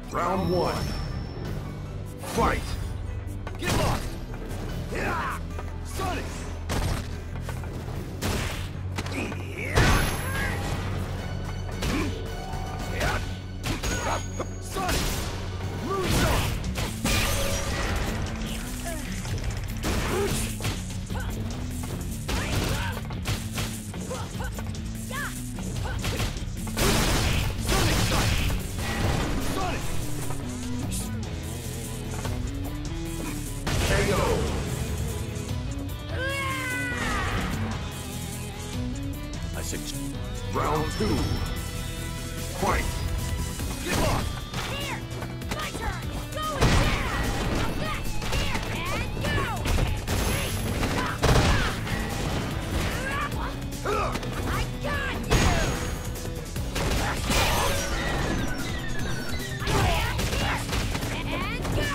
Round one. Fight! Get lost! Yeah! Sonic! Sonic! Moonsault! Sonic shot! Sonic! KO! I suggest... Round two. Fight! Get lost! Here! My turn! Go again! Here and go! I got you! And go!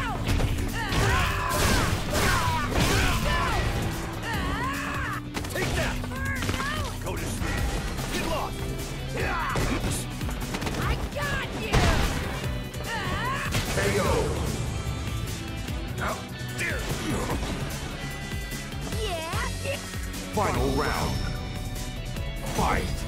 Take that! Go to sleep! Get lost! I got you! KO! Out there! Yeah! Final round. Fight!